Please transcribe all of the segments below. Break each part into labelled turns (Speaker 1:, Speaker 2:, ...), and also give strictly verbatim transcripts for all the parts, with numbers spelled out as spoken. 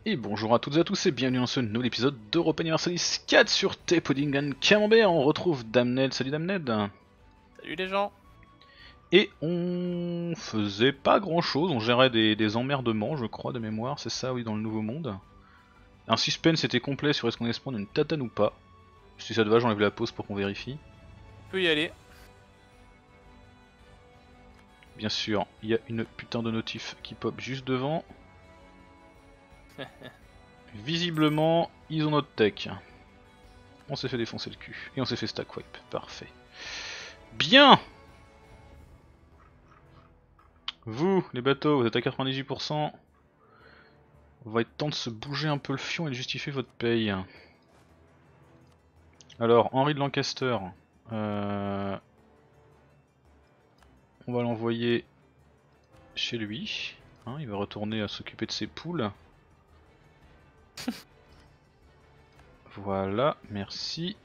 Speaker 1: Et bonjour à toutes et à tous et bienvenue dans ce nouvel épisode d'Europa Universalis quatre sur Thé Pudding and Camembert. On retrouve Damned, salut Damned.
Speaker 2: Salut les gens.
Speaker 1: Et on faisait pas grand chose, on gérait des, des emmerdements je crois de mémoire, c'est ça oui dans le nouveau monde. Un suspense était complet sur est-ce qu'on allait spawn une tatane ou pas. Si ça te va j'enlève la pause pour qu'on vérifie.
Speaker 2: Tu peux y aller.
Speaker 1: Bien sûr, il y a une putain de notif qui pop juste devant. Visiblement, ils ont notre tech. On s'est fait défoncer le cul. Et on s'est fait stack wipe. Parfait. Bien. Vous, les bateaux, vous êtes à quatre-vingt-dix-huit pour cent. On va être temps de se bouger un peu le fion et de justifier votre paye. Alors, Henri de Lancaster. Euh... On va l'envoyer chez lui. Hein, il va retourner à s'occuper de ses poules. Voilà, merci.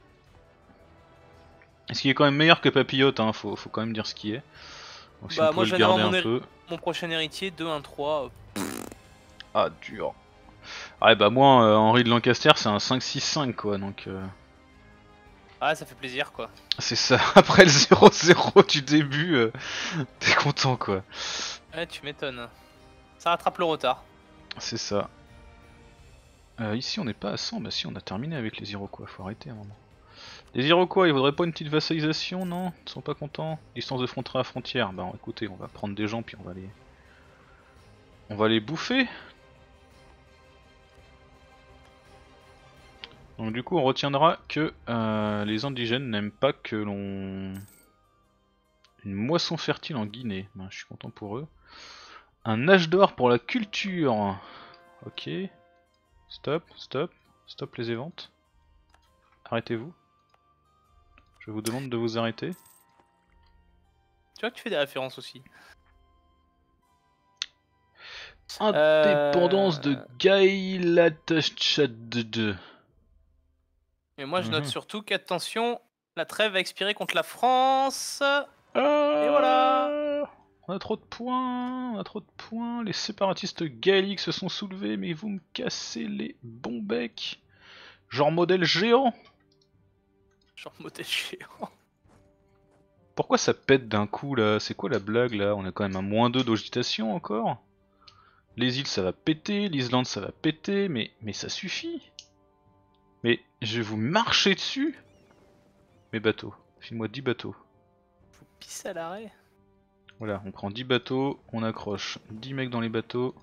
Speaker 1: Ce qui est quand même meilleur que Papillote, hein, faut, faut quand même dire ce qui est. Donc si
Speaker 2: bah
Speaker 1: on
Speaker 2: moi
Speaker 1: pouvait
Speaker 2: je
Speaker 1: le
Speaker 2: viens
Speaker 1: garder
Speaker 2: d'avoir mon,
Speaker 1: un
Speaker 2: er-
Speaker 1: peu.
Speaker 2: mon prochain héritier, deux un trois.
Speaker 1: Ah dur. Ah bah moi, euh, Henri de Lancaster c'est un cinq six cinq quoi, donc... Euh...
Speaker 2: Ah ça fait plaisir quoi.
Speaker 1: C'est ça, après le zéro zéro du début, euh, t'es content quoi.
Speaker 2: Ouais tu m'étonnes. Ça rattrape le retard.
Speaker 1: C'est ça. Euh, ici on n'est pas à cent, bah si on a terminé avec les Iroquois, faut arrêter un moment. Les Iroquois, ils voudraient pas une petite vassalisation, non? Ils sont pas contents? Distance de frontière à frontière, bah écoutez, on va prendre des gens puis on va les... On va les bouffer. Donc du coup on retiendra que euh, les indigènes n'aiment pas que l'on... Une moisson fertile en Guinée, ben, je suis content pour eux. Un âge d'or pour la culture. Ok. Stop, stop, stop les éventes. Arrêtez-vous. Je vous demande de vous arrêter.
Speaker 2: Tu vois que tu fais des références aussi.
Speaker 1: Indépendance
Speaker 2: Euh...
Speaker 1: de Gaïlatachad.
Speaker 2: Et moi je note
Speaker 1: Mhm.
Speaker 2: surtout qu'attention, la trêve va expirer contre la France.
Speaker 1: Ah,
Speaker 2: Et voilà.
Speaker 1: on a trop de points, on a trop de points. Les séparatistes gaéliques se sont soulevés, mais vous me cassez les bons becs. Genre modèle géant.
Speaker 2: Genre modèle géant.
Speaker 1: Pourquoi ça pète d'un coup là? C'est quoi la blague là? On a quand même un moins deux d'agitation encore. Les îles ça va péter, l'Islande ça va péter, mais, mais ça suffit. Mais je vais vous marcher dessus. Mes bateaux, file-moi dix bateaux.
Speaker 2: Faut pisser à l'arrêt.
Speaker 1: Voilà, on prend dix bateaux, on accroche dix mecs dans les bateaux.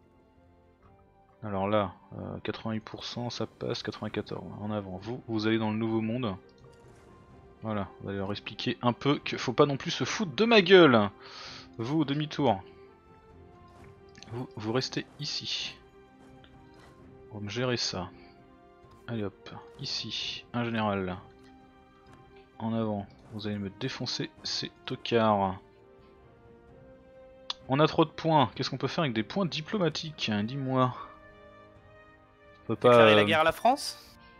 Speaker 1: Alors là, euh, quatre-vingt-huit pour cent ça passe, quatre-vingt-quatorze en avant. Vous, vous allez dans le nouveau monde. Voilà, on va leur expliquer un peu qu'il faut pas non plus se foutre de ma gueule. Vous, demi-tour. Vous, vous restez ici. On va me gérer ça. Allez hop, ici, un général. En avant, vous allez me défoncer ces tocards. On a trop de points, qu'est-ce qu'on peut faire avec des points diplomatiques? Dis-moi. On peut pas...
Speaker 2: Déclarer la
Speaker 1: euh,
Speaker 2: guerre à la France.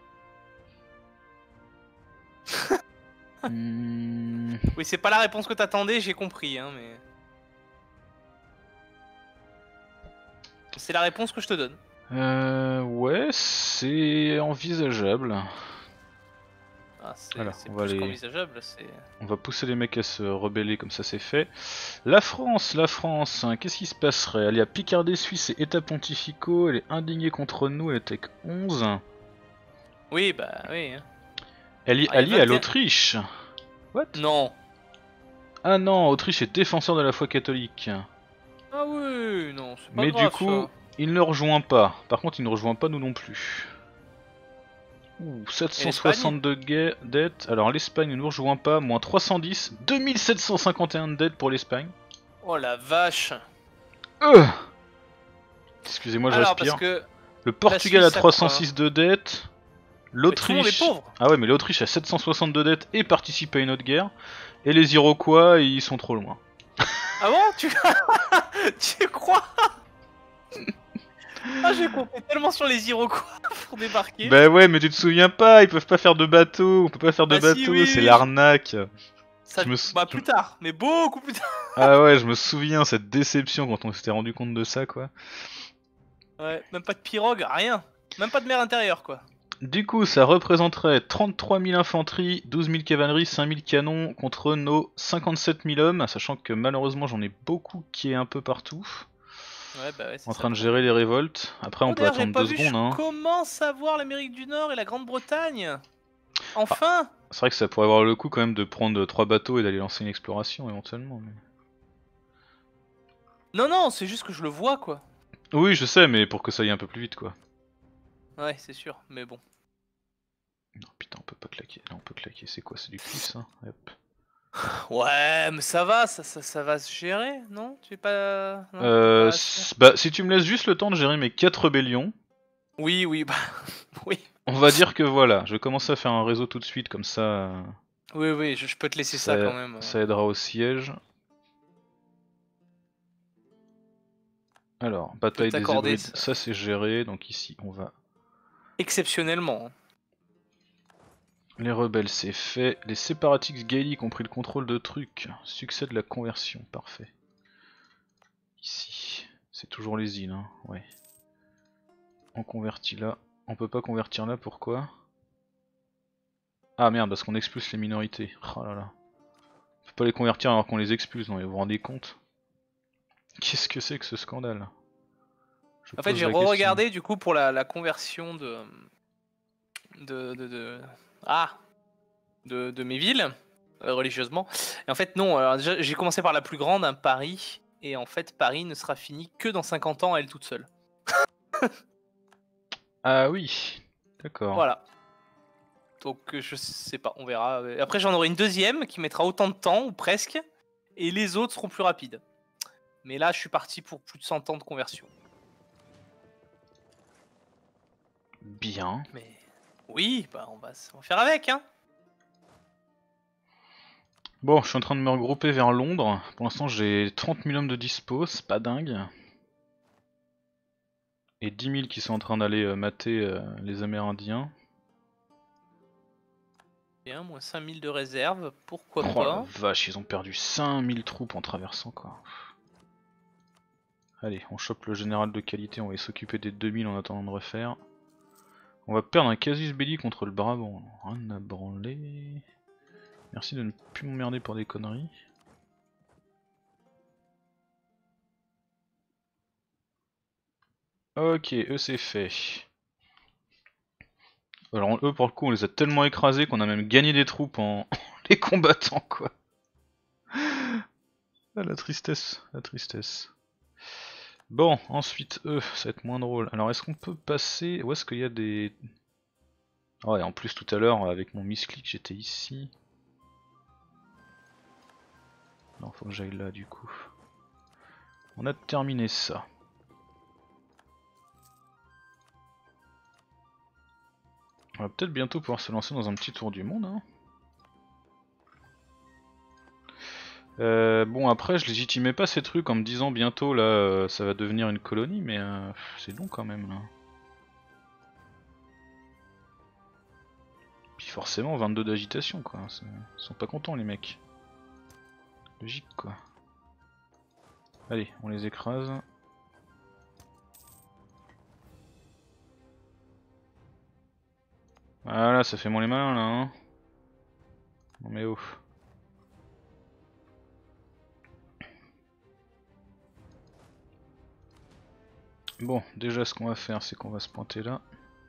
Speaker 1: hmm,
Speaker 2: Oui c'est pas la réponse que t'attendais, j'ai compris hein mais... C'est la réponse que je te donne.
Speaker 1: Euh... Ouais, c'est envisageable.
Speaker 2: Ah, c'est
Speaker 1: Voilà,
Speaker 2: c'est
Speaker 1: on va
Speaker 2: plus
Speaker 1: les-
Speaker 2: qu'envisageable, c'est...
Speaker 1: On va pousser les mecs à se rebeller comme ça c'est fait. La France, la France, hein, qu'est-ce qui se passerait? Elle est à Picardie, Suisse et États pontificaux, elle est indignée contre nous, elle est avec onze.
Speaker 2: Oui, bah oui. hein.
Speaker 1: Elle est
Speaker 2: Ah, y a
Speaker 1: alliée à
Speaker 2: vingt et un
Speaker 1: l'Autriche. What?
Speaker 2: Non.
Speaker 1: Ah non, Autriche est défenseur de la foi catholique.
Speaker 2: Ah oui, non, c'est pas
Speaker 1: Mais
Speaker 2: grave
Speaker 1: du coup,
Speaker 2: ça.
Speaker 1: il ne rejoint pas. Par contre, il ne rejoint pas nous non plus. Ouh, sept cent soixante-deux guerres, dettes. Alors l'Espagne ne nous rejoint pas, moins trois cent dix, deux mille sept cent cinquante et un de dettes pour l'Espagne.
Speaker 2: Oh la vache.
Speaker 1: Euh Excusez-moi, je
Speaker 2: Alors
Speaker 1: respire.
Speaker 2: parce que...
Speaker 1: Le Portugal
Speaker 2: Suisse
Speaker 1: a
Speaker 2: a
Speaker 1: trois cent
Speaker 2: quoi
Speaker 1: six de dettes.
Speaker 2: Mais tout le monde est
Speaker 1: L'Autriche...
Speaker 2: pauvre.
Speaker 1: Ah ouais, mais l'Autriche a sept cent soixante-deux dettes et participe à une autre guerre. Et les Iroquois, ils sont trop loin.
Speaker 2: Ah bon tu... tu crois? Ah j'ai compté tellement sur les Iroquois pour débarquer.
Speaker 1: Bah ouais, mais tu te souviens pas, ils peuvent pas faire de bateau, on peut pas faire de
Speaker 2: Bah si,
Speaker 1: bateau,
Speaker 2: oui,
Speaker 1: c'est
Speaker 2: oui.
Speaker 1: l'arnaque.
Speaker 2: Ça...
Speaker 1: je me sou-
Speaker 2: Bah plus tard, mais beaucoup plus tard.
Speaker 1: Ah ouais, je me souviens, cette déception quand on s'était rendu compte de ça, quoi.
Speaker 2: Ouais, même pas de pirogue, rien. Même pas de mer intérieure, quoi.
Speaker 1: Du coup, ça représenterait trente-trois mille infanterie, douze mille cavalerie, cinq mille canons contre nos cinquante-sept mille hommes, sachant que malheureusement j'en ai beaucoup qui est un peu partout,
Speaker 2: Ouais, bah ouais, c'est
Speaker 1: en
Speaker 2: ça
Speaker 1: train
Speaker 2: le
Speaker 1: de gérer
Speaker 2: problème.
Speaker 1: les révoltes. Après, on
Speaker 2: Oh,
Speaker 1: peut
Speaker 2: d'ailleurs, j'avais
Speaker 1: attendre
Speaker 2: pas
Speaker 1: deux
Speaker 2: vu, je
Speaker 1: secondes. Hein.
Speaker 2: commence à voir l'Amérique du Nord et la Grande-Bretagne.
Speaker 1: Ah,
Speaker 2: Enfin!
Speaker 1: c'est vrai que ça pourrait avoir le coup quand même de prendre trois bateaux et d'aller lancer une exploration éventuellement. Mais...
Speaker 2: Non, non, c'est juste que je le vois, quoi.
Speaker 1: Oui, je sais, mais pour que ça aille un peu plus vite, quoi.
Speaker 2: Ouais, c'est sûr, mais bon.
Speaker 1: Non, putain, on peut pas claquer. Là, on peut claquer. C'est quoi? C'est du cliff, ça? Hop.
Speaker 2: Ouais, mais ça va, ça, ça, ça va se gérer, non? Tu es pas... Non, t'es
Speaker 1: Euh,
Speaker 2: pas sûr?
Speaker 1: bah, si tu me laisses juste le temps de gérer mes quatre rébellions,
Speaker 2: Oui, oui, bah... oui.
Speaker 1: on va dire que voilà, je vais commencer à faire un réseau tout de suite, comme ça, euh,
Speaker 2: Oui, oui, je, je peux te laisser ça
Speaker 1: ça,
Speaker 2: quand même. euh.
Speaker 1: ça aidera au siège. Alors,
Speaker 2: Je peux
Speaker 1: bataille des
Speaker 2: t'accorder
Speaker 1: hybrides,
Speaker 2: ça.
Speaker 1: ça c'est géré, donc ici on va...
Speaker 2: Exceptionnellement. hein.
Speaker 1: Les rebelles c'est fait, les séparatistes gaéliques ont pris le contrôle de trucs, succès de la conversion, parfait. Ici, c'est toujours les îles, hein, ouais. On convertit là, on peut pas convertir là, pourquoi? Ah merde, parce qu'on expulse les minorités, oh là là. On peut pas les convertir alors qu'on les expulse, non, vous vous rendez compte? Qu'est-ce que c'est que ce scandale? Je
Speaker 2: En fait,
Speaker 1: pose
Speaker 2: j'ai
Speaker 1: la question.
Speaker 2: re-regardé du coup pour la, la conversion de... De, de, de... Ah! De, de mes villes, euh, religieusement. Et en fait, non, alors déjà, j'ai commencé par la plus grande, hein, Paris. Et en fait, Paris ne sera fini que dans cinquante ans, elle toute seule.
Speaker 1: Ah oui, d'accord.
Speaker 2: Voilà. Donc euh, je sais pas, on verra. Euh, Après j'en aurai une deuxième qui mettra autant de temps, ou presque, et les autres seront plus rapides. Mais là je suis parti pour plus de cent ans de conversion.
Speaker 1: Bien.
Speaker 2: Mais oui, bah on va s'en faire avec, hein.
Speaker 1: Bon, je suis en train de me regrouper vers Londres. Pour l'instant j'ai trente mille hommes de dispo, c'est pas dingue. Et dix mille qui sont en train d'aller euh, mater euh, les Amérindiens.
Speaker 2: Bien, moins cinq mille de réserve, pourquoi
Speaker 1: Oh la
Speaker 2: pas.
Speaker 1: vache, ils ont perdu cinq mille troupes en traversant quoi. Allez, on chope le général de qualité, on va s'occuper des deux mille en attendant de refaire. On va perdre un casus belli contre le Brabant. Rien à branler. Merci de ne plus m'emmerder pour des conneries. Ok, eux c'est fait. Alors eux pour le coup on les a tellement écrasés qu'on a même gagné des troupes en les combattant quoi. Ah la tristesse, la tristesse. Bon, ensuite eux, ça va être moins drôle. Alors est-ce qu'on peut passer... Où est-ce qu'il y a des... Ah ouais, en plus tout à l'heure avec mon misclick j'étais ici. Non, faut que j'aille là du coup. On a terminé ça. On va peut-être bientôt pouvoir se lancer dans un petit tour du monde. Hein. Euh, bon après je légitimais pas ces trucs en me disant bientôt là euh, ça va devenir une colonie mais euh, c'est long quand même là. Puis forcément vingt-deux d'agitation quoi, ils sont pas contents les mecs. Logique quoi. Allez, on les écrase. Voilà, ça fait moins les malins là hein. Non mais oh. Bon, déjà ce qu'on va faire c'est qu'on va se pointer là.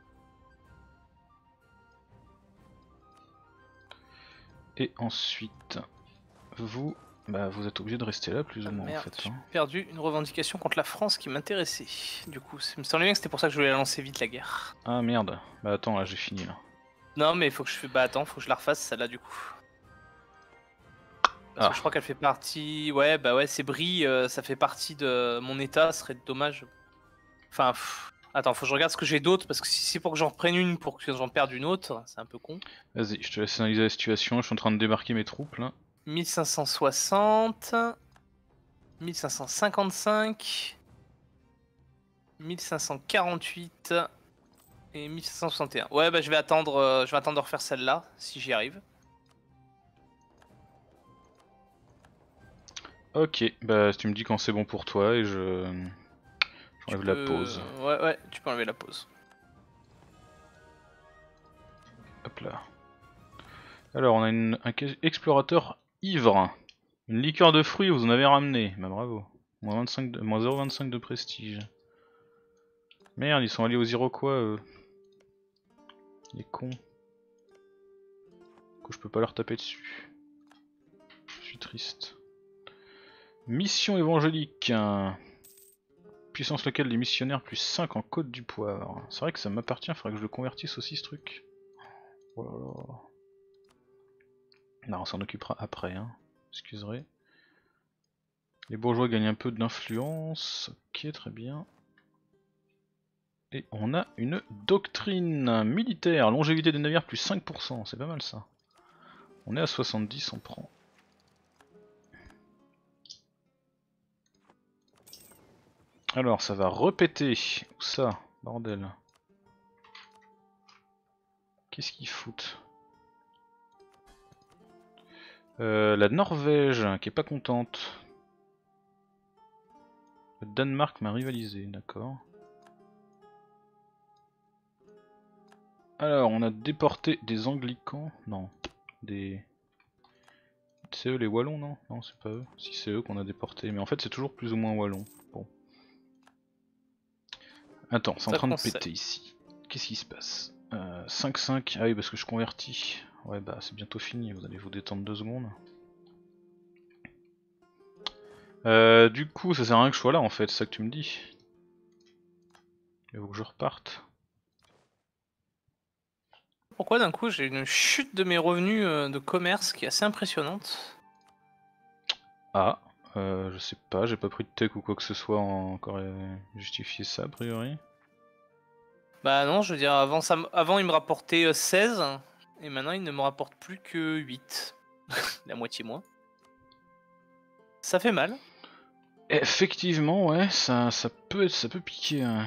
Speaker 1: Et ensuite, vous, bah vous êtes obligé de rester là plus ou
Speaker 2: Ah,
Speaker 1: moins
Speaker 2: merde,
Speaker 1: en fait.
Speaker 2: j'ai
Speaker 1: Hein.
Speaker 2: perdu une revendication contre la France qui m'intéressait. Du coup, il me semblait bien que c'était pour ça que je voulais lancer vite la guerre.
Speaker 1: Ah merde, bah attends là j'ai fini là.
Speaker 2: Non mais il faut que je fais... Bah attends, faut que je la refasse celle-là du coup. Parce
Speaker 1: Ah.
Speaker 2: que je crois qu'elle fait partie... Ouais, bah ouais, c'est Brie, euh, ça fait partie de mon état, ce serait dommage. Enfin, pff... attends, faut que je regarde ce que j'ai d'autres, parce que si c'est pour que j'en reprenne une, pour que j'en perde une autre, c'est un peu con.
Speaker 1: Vas-y, je te laisse analyser la situation, je suis en train de débarquer mes troupes là.
Speaker 2: mille cinq cent soixante... mille cinq cent cinquante-cinq... mille cinq cent quarante-huit... Et mille cinq cent soixante et un. Ouais, bah je vais attendre, euh, je vais attendre de refaire celle-là, si j'y arrive.
Speaker 1: Ok, bah tu me dis quand c'est bon pour toi et je... J'enlève la
Speaker 2: peux...
Speaker 1: pause.
Speaker 2: Ouais, ouais, tu peux enlever la pause.
Speaker 1: Hop là. Alors on a une, un explorateur ivre. Une liqueur de fruits, vous en avez ramené. Bah bravo. Moins, vingt-cinq de... moins zéro virgule vingt-cinq de prestige. Merde, ils sont allés aux Iroquois eux. Les cons. Que je peux pas leur taper dessus. Je suis triste. Mission évangélique. Puissance locale des missionnaires plus cinq en Côte du Poivre. C'est vrai que ça m'appartient, faudrait que je le convertisse aussi ce truc. Oh là là. Non, on s'en occupera après, hein. Excuserez. Les bourgeois gagnent un peu d'influence. Ok, très bien. Et on a une doctrine militaire. Longévité des navires plus cinq pour cent. C'est pas mal ça. On est à soixante-dix, on prend. Alors ça va repéter. Où ça? Bordel. Qu'est-ce qu'ils foutent? euh, La Norvège qui est pas contente. Le Danemark m'a rivalisé, d'accord. Alors on a déporté des anglicans. Non. Des... C'est eux les wallons, non? Non, c'est pas eux. Si, c'est eux qu'on a déportés. Mais en fait c'est toujours plus ou moins wallon. Bon. Attends, c'est en train de péter ici. Qu'est-ce qui se passe? euh, cinq cinq, ah oui parce que je convertis. Ouais bah c'est bientôt fini, vous allez vous détendre deux secondes. Euh, du coup ça sert à rien que je sois là en fait, c'est ça que tu me dis. Il faut que je reparte.
Speaker 2: Pourquoi d'un coup j'ai une chute de mes revenus de commerce qui est assez impressionnante?
Speaker 1: Ah, euh, je sais pas, j'ai pas pris de tech ou quoi que ce soit encore justifier ça a priori.
Speaker 2: Bah non, je veux dire, avant, ça, avant il me rapportait seize, et maintenant il ne me rapporte plus que huit. La moitié moins. Ça fait mal.
Speaker 1: Effectivement, ouais, ça, ça peut être, ça peut piquer. Hein.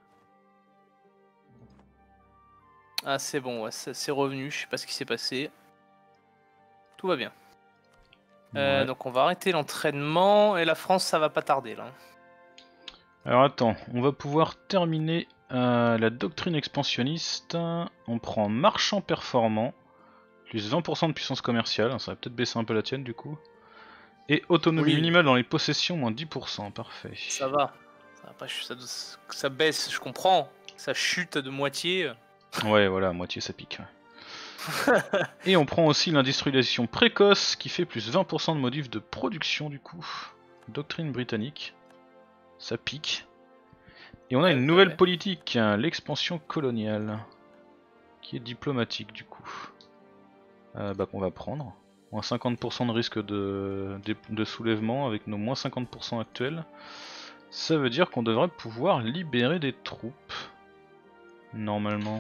Speaker 2: Ah c'est bon, ouais, c'est revenu, je sais pas ce qui s'est passé. Tout va bien. Ouais. Euh, donc on va arrêter l'entraînement, et la France ça va pas tarder là.
Speaker 1: Alors attends, on va pouvoir terminer euh, la doctrine expansionniste. On prend marchand performant, plus vingt pour cent de puissance commerciale, ça va peut-être baisser un peu la tienne du coup. Et autonomie oui. minimale dans les possessions, moins dix pour cent, parfait.
Speaker 2: Ça va, ça, va pas, ça, ça baisse, je comprends, ça chute de moitié.
Speaker 1: Ouais voilà, moitié ça pique. Ouais. Et on prend aussi l'industrialisation précoce qui fait plus vingt pour cent de modifs de production du coup. Doctrine britannique. Ça pique. Et on a ouais, une nouvelle ouais. politique, l'expansion coloniale. Qui est diplomatique du coup. Euh, bah qu'on va prendre. Moins cinquante pour cent de risque de, de, de soulèvement avec nos moins cinquante pour cent actuels. Ça veut dire qu'on devrait pouvoir libérer des troupes. Normalement.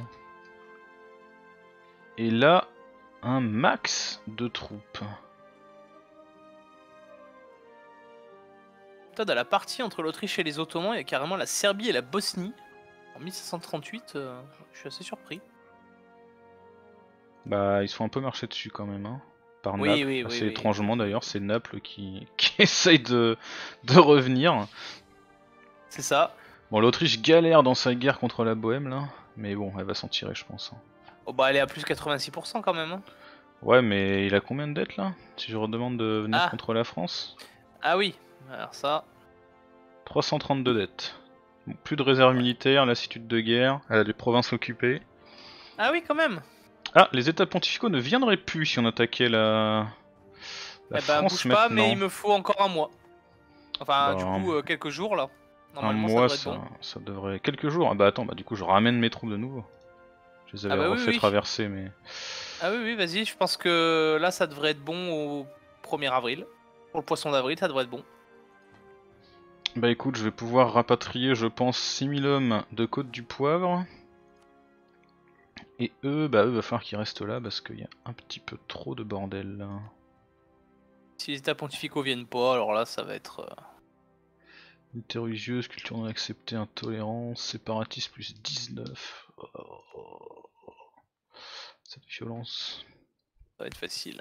Speaker 1: Et là, un max de troupes.
Speaker 2: Putain, dans la partie entre l'Autriche et les Ottomans, il y a carrément la Serbie et la Bosnie. En mille sept cent trente-huit, euh, je suis assez surpris.
Speaker 1: Bah, ils se font un peu marcher dessus quand même, hein. Par
Speaker 2: oui,
Speaker 1: Naples,
Speaker 2: oui,
Speaker 1: assez
Speaker 2: oui,
Speaker 1: étrangement
Speaker 2: oui.
Speaker 1: d'ailleurs, c'est Naples qui, qui essaye de, de revenir.
Speaker 2: C'est ça.
Speaker 1: Bon, l'Autriche galère dans sa guerre contre la Bohème là, mais bon, elle va s'en tirer, je pense.
Speaker 2: Oh bah, elle est à plus quatre-vingt-six pour cent quand même. Hein.
Speaker 1: Ouais, mais il a combien de dettes là? Si je redemande de venir
Speaker 2: ah.
Speaker 1: contre la France?
Speaker 2: Ah oui, alors ça.
Speaker 1: trois cent trente-deux dettes. Bon, plus de réserve ouais. militaire, lassitude de guerre, elle a des provinces occupées.
Speaker 2: Ah oui, quand même.
Speaker 1: Ah, les états pontificaux ne viendraient plus si on attaquait la, la
Speaker 2: eh
Speaker 1: France
Speaker 2: bah, bouge
Speaker 1: maintenant.
Speaker 2: pas, mais il me faut encore un mois. Enfin,
Speaker 1: bah,
Speaker 2: du coup, euh, quelques jours là. Normalement,
Speaker 1: un mois,
Speaker 2: ça devrait être
Speaker 1: ça,
Speaker 2: bon.
Speaker 1: ça devrait. Quelques jours. Ah bah attends, bah du coup, je ramène mes troupes de nouveau. Je les avais ah bah refait oui, oui. traverser, mais.
Speaker 2: Ah oui, oui, vas-y. Je pense que là, ça devrait être bon au premier avril. Pour le poisson d'avril, ça devrait être bon.
Speaker 1: Bah écoute, je vais pouvoir rapatrier, je pense, six mille hommes de Côte du Poivre. Et eux, bah eux, va falloir qu'ils restent là parce qu'il y a un petit peu trop de bordel là.
Speaker 2: Si les états pontificaux viennent pas, alors là, ça va être. Euh...
Speaker 1: Unité religieuse, culture non acceptée, intolérance, séparatisme plus dix-neuf. Oh. Cette violence.
Speaker 2: Ça va être facile.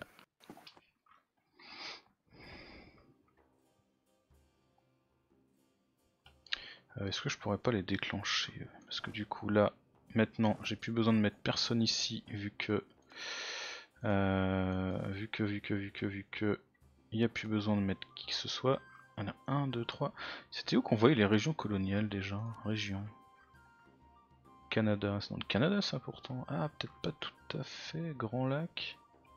Speaker 1: Euh, Est-ce que je pourrais pas les déclencher? Parce que du coup là, maintenant, j'ai plus besoin de mettre personne ici, vu que... Euh, vu que, vu que, vu que, vu que... Il n'y a plus besoin de mettre qui que ce soit. On a un, deux, trois... C'était où qu'on voyait les régions coloniales déjà? Régions... Canada, c'est dans le Canada ça pourtant. Ah, peut-être pas tout à fait. Grand Lac.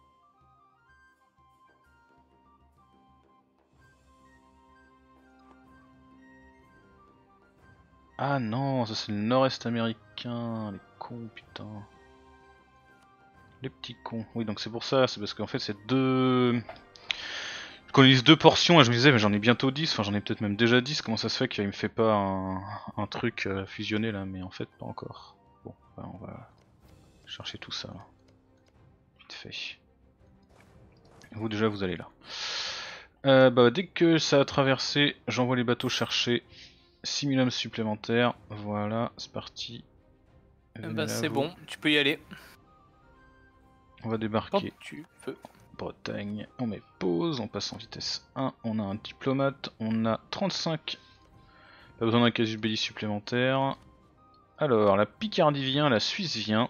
Speaker 1: Ah non, ça c'est le nord-est américain. Les cons, putain. Les petits cons. Oui, donc c'est pour ça. C'est parce qu'en fait c'est deux... Je colonise deux portions et je me disais, mais j'en ai bientôt dix. Enfin, j'en ai peut-être même déjà dix. Comment ça se fait qu'il me fait pas un, un truc euh, fusionné là? Mais en fait, pas encore. Bon, bah, on va chercher tout ça. Vite fait. Vous déjà, vous allez là. Euh, bah, dès que ça a traversé, j'envoie les bateaux chercher six mille hommes supplémentaires. Voilà, c'est parti.
Speaker 2: Bah c'est bon, tu peux y aller.
Speaker 1: On va débarquer.
Speaker 2: Quand tu peux.
Speaker 1: Bretagne, on met pause, on passe en vitesse un, on a un diplomate, on a trente-cinq. Pas besoin d'un casus belli supplémentaire. Alors, la Picardie vient, la Suisse vient.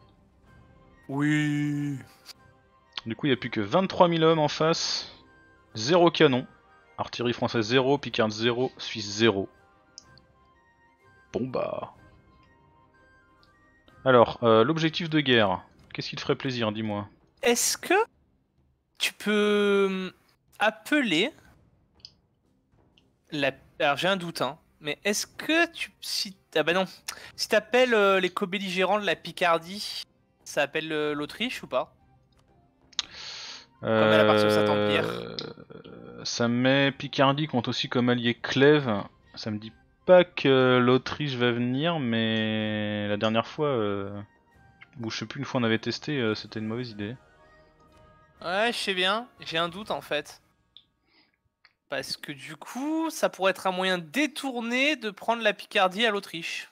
Speaker 2: Oui.
Speaker 1: Du coup, il n'y a plus que vingt-trois mille hommes en face. zéro canon. Artillerie française zéro, Picarde zéro, Suisse zéro. Bon bah... Alors, euh, l'objectif de guerre. Qu'est-ce qui te ferait plaisir, dis-moi?
Speaker 2: Est-ce que tu peux appeler la... Alors j'ai un doute, hein. Mais est-ce que tu... Si... Ah bah non. Si t'appelles euh, les co-belligérants de la Picardie, ça appelle euh, l'Autriche ou pas? Comme elle appartient au Saint-Empire.
Speaker 1: Euh, Ça met Picardie compte aussi comme allié Clèves. Ça me dit pas que l'Autriche va venir, mais la dernière fois, euh... ou je sais plus, une fois on avait testé, euh, c'était une mauvaise idée.
Speaker 2: Ouais, je sais bien. J'ai un doute en fait. Parce que du coup, ça pourrait être un moyen détourné de prendre la Picardie à l'Autriche.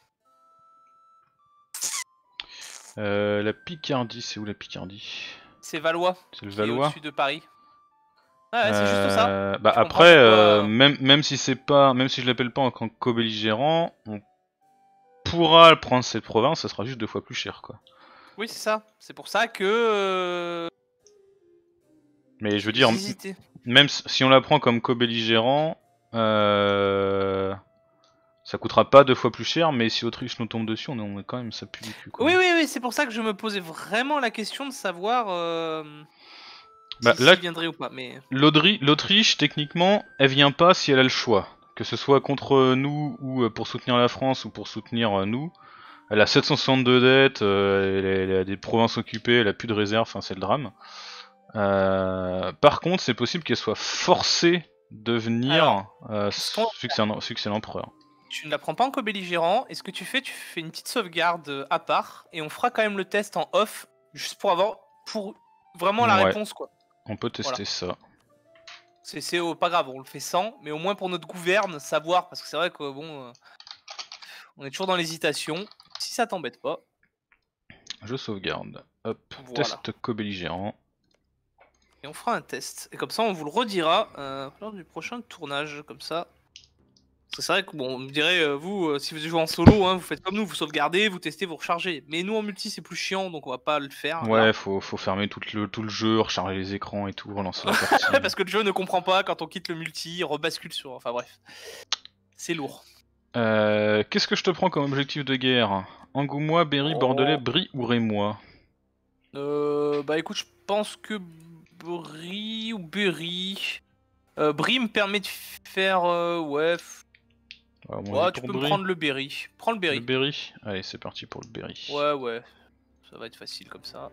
Speaker 1: Euh, la Picardie, c'est où la Picardie?
Speaker 2: C'est Valois.
Speaker 1: C'est le
Speaker 2: Qui est
Speaker 1: Valois.
Speaker 2: au-dessus de Paris. Ah ouais, c'est juste ça.
Speaker 1: Euh, Bah
Speaker 2: Je comprends
Speaker 1: après,
Speaker 2: pourquoi-
Speaker 1: euh, même même si c'est pas, même si je l'appelle pas en tant que co-belligérant, on pourra prendre cette province, ça sera juste deux fois plus cher, quoi.
Speaker 2: Oui, c'est ça. C'est pour ça que. euh,
Speaker 1: Mais je veux dire,
Speaker 2: J'hésitais.
Speaker 1: même si on la prend comme co-belligérant, euh... ça coûtera pas deux fois plus cher, mais si l'Autriche nous tombe dessus, on est, on est quand même, ça pue du cul, quoi.
Speaker 2: Oui, oui, oui, c'est pour ça que je me posais vraiment la question de savoir euh,
Speaker 1: Bah,
Speaker 2: si,
Speaker 1: là,
Speaker 2: s'il viendrait ou pas. Mais
Speaker 1: l'Audri- l'Autriche, techniquement, elle vient pas si elle a le choix. Que ce soit contre nous ou euh, pour soutenir la France ou pour soutenir euh, nous. Elle a sept cent soixante-deux dettes, euh, elle, a, elle a des provinces occupées, elle a plus de réserve, enfin c'est le drame. Euh, par contre, c'est possible qu'elle soit forcée de venir,
Speaker 2: Alors,
Speaker 1: euh,
Speaker 2: ce qu'on-
Speaker 1: vu que c'est un- vu que c'est l'empereur.
Speaker 2: tu ne la prends pas en co-belligérant. Et ce que tu fais, tu fais une petite sauvegarde euh, à part. Et on fera quand même le test en off. Juste pour avoir. Pour vraiment la
Speaker 1: Ouais.
Speaker 2: réponse, quoi.
Speaker 1: On peut tester
Speaker 2: Voilà.
Speaker 1: ça.
Speaker 2: C'est c'est, euh, pas grave, on le fait sans. Mais au moins pour notre gouverne, savoir. Parce que c'est vrai que bon. euh, on est toujours dans l'hésitation. Si ça t'embête pas.
Speaker 1: Je sauvegarde. Hop,
Speaker 2: Voilà.
Speaker 1: test co-belligérant.
Speaker 2: Et on fera un test. Et comme ça, on vous le redira euh, lors du prochain tournage. Comme ça. Parce que c'est vrai que bon, on me dirait, euh, vous, euh, si vous jouez en solo, hein, vous faites comme nous, vous sauvegardez, vous testez, vous rechargez. Mais nous en multi, c'est plus chiant, donc on va pas le faire.
Speaker 1: Ouais,
Speaker 2: là.
Speaker 1: faut, faut fermer tout le, tout le jeu, recharger les écrans et tout, relancer la partie.
Speaker 2: Parce que le jeu ne comprend pas quand on quitte le multi, il rebascule sur. Enfin bref. C'est lourd.
Speaker 1: Euh, Qu'est-ce que je te prends comme objectif de guerre? Angoumois, Berry,
Speaker 2: Oh.
Speaker 1: Bordelais, Brie ou Rémois?
Speaker 2: Euh, bah écoute, je pense que Brie ou Berry. Euh, Brie me permet de faire. Euh, ouais.
Speaker 1: Ah, moi,
Speaker 2: Ouais,
Speaker 1: j'ai
Speaker 2: tu
Speaker 1: pour
Speaker 2: peux me
Speaker 1: Brie.
Speaker 2: prendre le Berry. Prends le
Speaker 1: Le
Speaker 2: Berry.
Speaker 1: Berry? Allez, c'est parti pour le Berry.
Speaker 2: Ouais, ouais. Ça va être facile comme ça.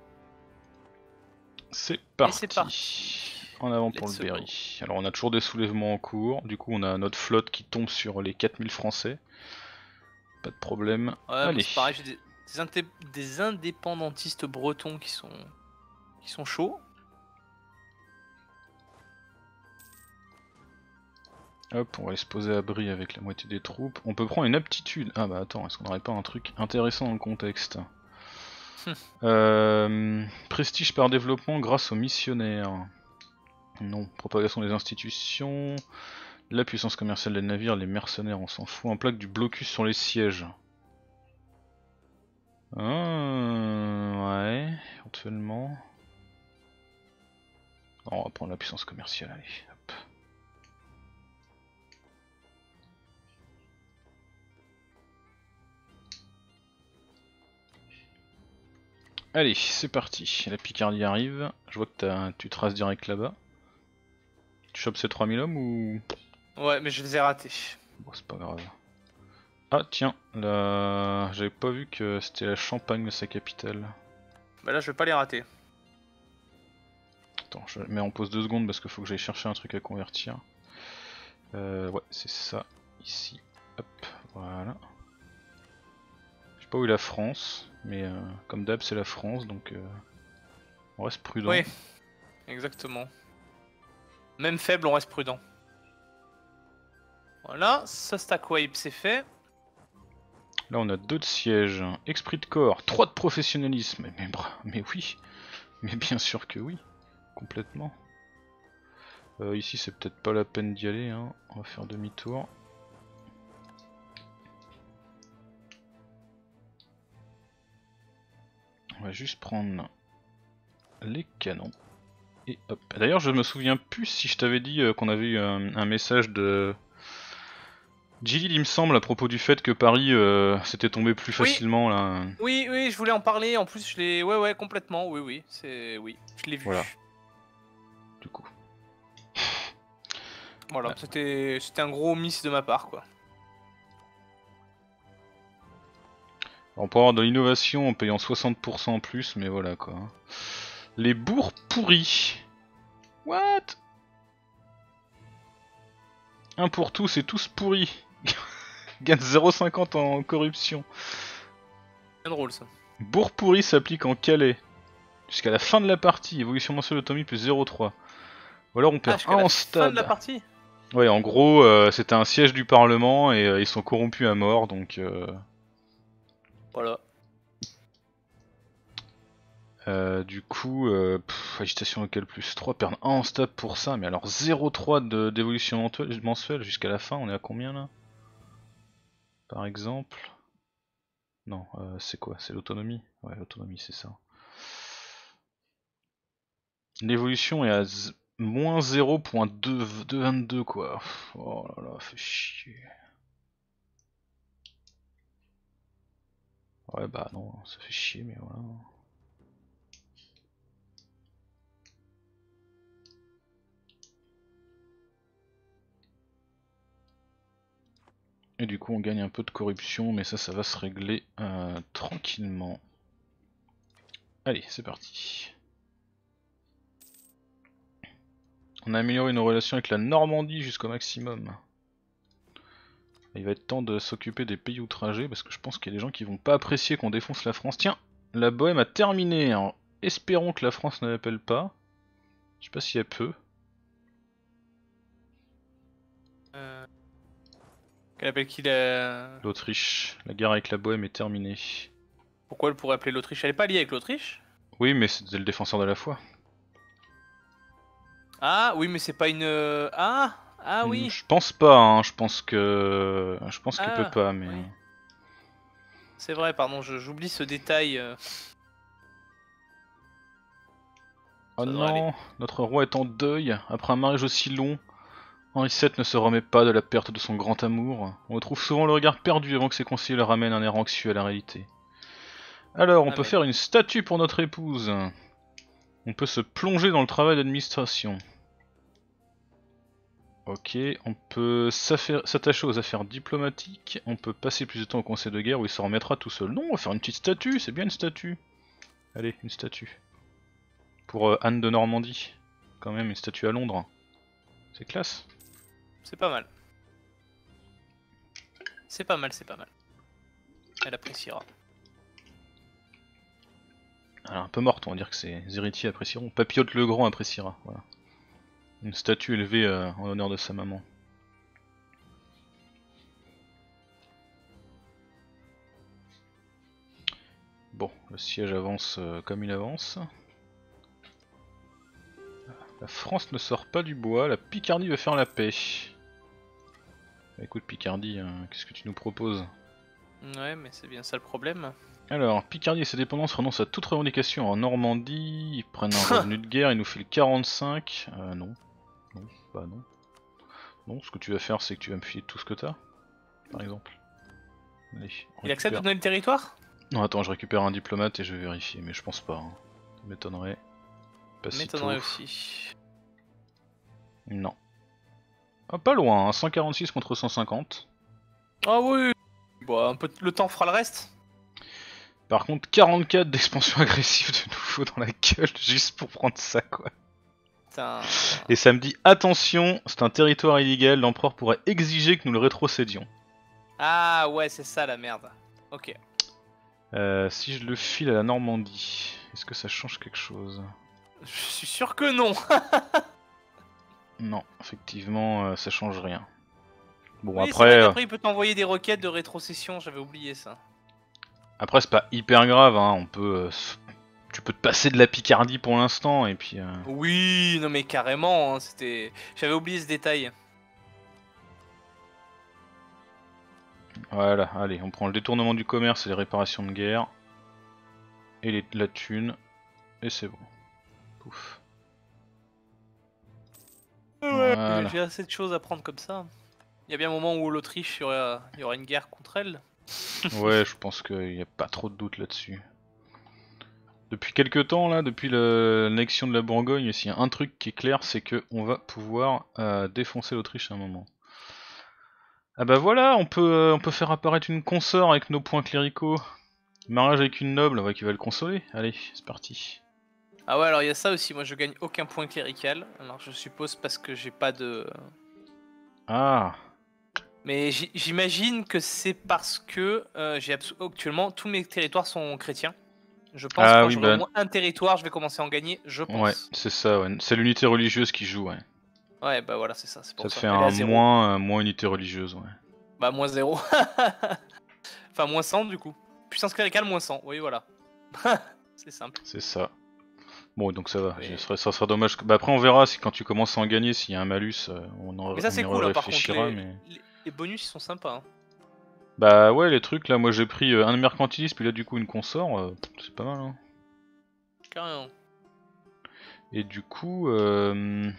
Speaker 1: C'est parti.
Speaker 2: c'est parti.
Speaker 1: En avant pour
Speaker 2: Let's
Speaker 1: le
Speaker 2: go.
Speaker 1: Berry. Alors on a toujours des soulèvements en cours, du coup on a notre flotte qui tombe sur les quatre mille français. Pas de problème.
Speaker 2: Ouais,
Speaker 1: Allez.
Speaker 2: c'est pareil, j'ai des, des, indé- des indépendantistes bretons qui sont, qui sont chauds.
Speaker 1: Hop, on va aller se poser à Brie avec la moitié des troupes. On peut prendre une aptitude. Ah bah attends, est-ce qu'on n'aurait pas un truc intéressant dans le contexte? euh, Prestige par développement grâce aux missionnaires. Non, propagation des institutions. La puissance commerciale des navires, les mercenaires, on s'en fout. En plaque du blocus sur les sièges. Ah, ouais, éventuellement. On va prendre la puissance commerciale, allez. Hop. Allez, c'est parti. La Picardie arrive. Je vois que as, tu traces direct là-bas. Tu chopes ces trois mille hommes ou...
Speaker 2: Ouais, mais je les ai ratés.
Speaker 1: Bon, c'est pas grave. Ah tiens, là... j'avais pas vu que c'était la Champagne de sa capitale.
Speaker 2: Bah là, je vais pas les rater.
Speaker 1: Attends, je mets en pause deux secondes parce qu'il faut que j'aille chercher un truc à convertir. Euh, ouais, c'est ça, ici. Hop, voilà. Je sais pas où est la France, mais euh, comme d'hab, c'est la France, donc euh, on reste prudent.
Speaker 2: Oui, exactement. Même faible, on reste prudent. Voilà, ça stack wipe, c'est fait.
Speaker 1: Là, on a deux de siège, esprit de corps, trois de professionnalisme. Mais, mais, mais oui, mais bien sûr que oui, complètement. Euh, ici, c'est peut-être pas la peine d'y aller, hein. On va faire demi-tour. On va juste prendre les canons. Et hop. D'ailleurs, je me souviens plus si je t'avais dit euh, qu'on avait eu un, un message de Gilles, il me semble, à propos du fait que Paris euh, s'était tombé plus
Speaker 2: Oui.
Speaker 1: facilement là.
Speaker 2: Oui, oui, je voulais en parler. En plus, je l'ai. Ouais, ouais, complètement. Oui, oui, c'est. Oui, je l'ai vu.
Speaker 1: Voilà. Du coup.
Speaker 2: Voilà, c'était c'était un gros miss de ma part, quoi.
Speaker 1: On peut avoir de l'innovation en payant soixante pour cent en plus, mais voilà quoi. Les bourgs pourris. What? Un pour tous et tous pourris. Gagne zéro virgule cinquante en corruption.
Speaker 2: C'est drôle ça.
Speaker 1: Bourg pourri s'applique en Calais. Jusqu'à la fin de la partie. Évolution mensuelle d'autonomie plus zéro virgule trois. Ou alors on perd
Speaker 2: Ah,
Speaker 1: un
Speaker 2: la
Speaker 1: en
Speaker 2: fin
Speaker 1: stade.
Speaker 2: de la partie.
Speaker 1: Ouais, en gros, euh, c'était un siège du Parlement et euh, ils sont corrompus à mort, donc... Euh...
Speaker 2: Voilà.
Speaker 1: Euh, du coup, euh, pff, agitation locale plus trois, perdre un en stade pour ça, mais alors zéro virgule trois d'évolution mensuelle jusqu'à la fin, on est à combien là? Par exemple? Non, euh, c'est quoi? C'est l'autonomie? Ouais, l'autonomie, c'est ça. L'évolution est à moins zéro virgule deux vingt-deux quoi. Oh là là, fait chier. Ouais bah non, ça fait chier mais voilà. Et du coup on gagne un peu de corruption mais ça ça va se régler euh, tranquillement. Allez c'est parti. On a amélioré nos relations avec la Normandie jusqu'au maximum. Il va être temps de s'occuper des pays outragés parce que je pense qu'il y a des gens qui vont pas apprécier qu'on défonce la France. Tiens, la Bohème a terminé. Alors, espérons que la France ne l'appelle pas. Je sais pas si elle peut.
Speaker 2: Euh... Qu'elle appelle qui la...
Speaker 1: L'Autriche. La guerre avec la Bohème est terminée.
Speaker 2: Pourquoi elle pourrait appeler l'Autriche? Elle est pas liée avec l'Autriche?
Speaker 1: Oui, mais c'est le défenseur de la foi.
Speaker 2: Ah, oui, mais c'est pas une... Ah, ah oui.
Speaker 1: Je pense pas, hein. Je pense que... Je pense qu'elle peut
Speaker 2: Ah,
Speaker 1: pas, mais...
Speaker 2: oui. C'est vrai, pardon, j'oublie ce détail. Euh...
Speaker 1: Oh
Speaker 2: Ça devrait aller.
Speaker 1: non, notre roi est en deuil. Après un mariage aussi long, Henri sept ne se remet pas de la perte de son grand amour. On retrouve souvent le regard perdu avant que ses conseillers le ramènent un air anxieux à la réalité. Alors, on
Speaker 2: Ah,
Speaker 1: peut
Speaker 2: mais...
Speaker 1: faire une statue pour notre épouse. On peut se plonger dans le travail d'administration. Ok, on peut s'attacher aux affaires diplomatiques. On peut passer plus de temps au conseil de guerre où il s'en remettra tout seul. Non, on va faire une petite statue, c'est bien une statue. Allez, une statue. Pour euh, Anne de Normandie. Quand même, une statue à Londres. C'est classe.
Speaker 2: C'est pas mal. C'est pas mal, c'est pas mal. Elle appréciera.
Speaker 1: Alors, un peu morte, on va dire que ses héritiers apprécieront. Papillote le Grand appréciera. Voilà. Une statue élevée euh, en honneur de sa maman. Bon, le siège avance euh, comme il avance. La France ne sort pas du bois, la Picardie veut faire la paix. Bah, écoute Picardie, hein, qu'est-ce que tu nous proposes?
Speaker 2: Ouais, mais c'est bien ça le problème.
Speaker 1: Alors, Picardie et ses dépendances renoncent à toute revendication en Normandie, ils prennent un revenu de guerre, il nous fait le quarante-cinq. Euh, non. Non, bah non. Non, ce que tu vas faire, c'est que tu vas me filer tout ce que t'as, par exemple. Allez, on
Speaker 2: Il accepte de
Speaker 1: récupère.
Speaker 2: donner le territoire?
Speaker 1: Non, attends, je récupère un diplomate et je vais vérifier, mais je pense pas. Hein. Ça m'étonnerait. Pas si tôt.
Speaker 2: M'étonnerait aussi.
Speaker 1: Non. Ah, pas loin, hein, cent quarante-six contre cent cinquante.
Speaker 2: Ah oui. Bon, un peu le temps fera le reste.
Speaker 1: Par contre, quarante-quatre d'expansion agressive de nouveau dans la gueule, juste pour prendre ça, quoi.
Speaker 2: Putain.
Speaker 1: Et ça me dit, attention, c'est un territoire illégal, l'empereur pourrait exiger que nous le rétrocédions.
Speaker 2: Ah ouais, c'est ça la merde. Ok.
Speaker 1: Euh, si je le file à la Normandie, est-ce que ça change quelque chose?
Speaker 2: Je suis sûr que non.
Speaker 1: Non, effectivement, euh, ça change rien. Bon,
Speaker 2: Oui, c'est
Speaker 1: après,
Speaker 2: vrai
Speaker 1: euh,
Speaker 2: qu'après il peut t'envoyer des requêtes de rétrocession, j'avais oublié ça.
Speaker 1: après c'est pas hyper grave, hein, on peut, euh, s- tu peux te passer de la Picardie pour l'instant, et puis... euh,
Speaker 2: Oui, non mais carrément, hein, c'était... J'avais oublié ce détail.
Speaker 1: Voilà, allez, on prend le détournement du commerce et les réparations de guerre. Et les, la thune, et c'est bon. Pouf.
Speaker 2: Ouais.
Speaker 1: Voilà.
Speaker 2: J'ai assez de choses à prendre comme ça. Il y a bien un moment où l'Autriche, il y aura... il y aura une guerre contre elle.
Speaker 1: Ouais, je pense qu'il n'y a pas trop de doute là-dessus. Depuis quelques temps, là, depuis l'annexion de la Bourgogne, s'il y a un truc qui est clair, c'est que on va pouvoir euh, défoncer l'Autriche à un moment. Ah bah voilà, on peut, euh, on peut faire apparaître une consort avec nos points cléricaux. Mariage avec une noble, ouais, qui va le consoler. Allez, c'est parti.
Speaker 2: Ah ouais, alors il y a ça aussi, moi je gagne aucun point clérical. Alors je suppose parce que j'ai pas de...
Speaker 1: Ah,
Speaker 2: Mais j- j'imagine que c'est parce que euh, j'ai abso- actuellement tous mes territoires sont chrétiens. Je pense que
Speaker 1: ah
Speaker 2: quand
Speaker 1: oui,
Speaker 2: j'aurai au
Speaker 1: bah,
Speaker 2: moins un territoire, je vais commencer à en gagner, je
Speaker 1: ouais,
Speaker 2: pense.
Speaker 1: c'est ça, ouais. C'est l'unité religieuse qui joue, ouais.
Speaker 2: Ouais, bah voilà, c'est ça, c'est
Speaker 1: Ça
Speaker 2: pour
Speaker 1: te
Speaker 2: ça.
Speaker 1: fait
Speaker 2: Elle est à
Speaker 1: un
Speaker 2: zéro.
Speaker 1: moins, euh, moins unité religieuse, ouais.
Speaker 2: Bah moins zéro. Enfin moins cent du coup. Puissance cléricale moins cent, oui voilà. C'est simple.
Speaker 1: C'est ça. Bon, donc ça va,
Speaker 2: Mais,
Speaker 1: je- ça ça sera dommage. que- Bah après, on verra si quand tu commences à en gagner, s'il y a un malus, euh, on, en,
Speaker 2: Mais ça
Speaker 1: on
Speaker 2: c'est
Speaker 1: y
Speaker 2: cool hein, par contre,
Speaker 1: réfléchira,
Speaker 2: les...
Speaker 1: mais...
Speaker 2: les... les bonus ils sont sympas. Hein.
Speaker 1: Bah ouais, les trucs, là, moi j'ai pris euh, un mercantiliste, puis là du coup une consort, euh, c'est pas mal, hein.
Speaker 2: Carrément.
Speaker 1: Et du coup, euh,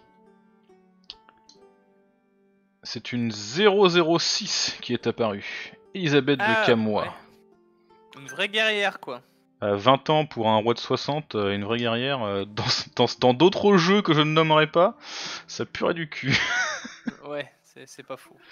Speaker 1: c'est une zéro zéro six qui est apparue. Elisabeth de
Speaker 2: Ah
Speaker 1: Camois.
Speaker 2: ouais. Une vraie guerrière quoi.
Speaker 1: À vingt ans pour un roi de soixante, euh, une vraie guerrière, euh, dans dans- dans d'autres jeux que je ne nommerai pas, ça purait du cul.
Speaker 2: Ouais, c'est c'est pas faux.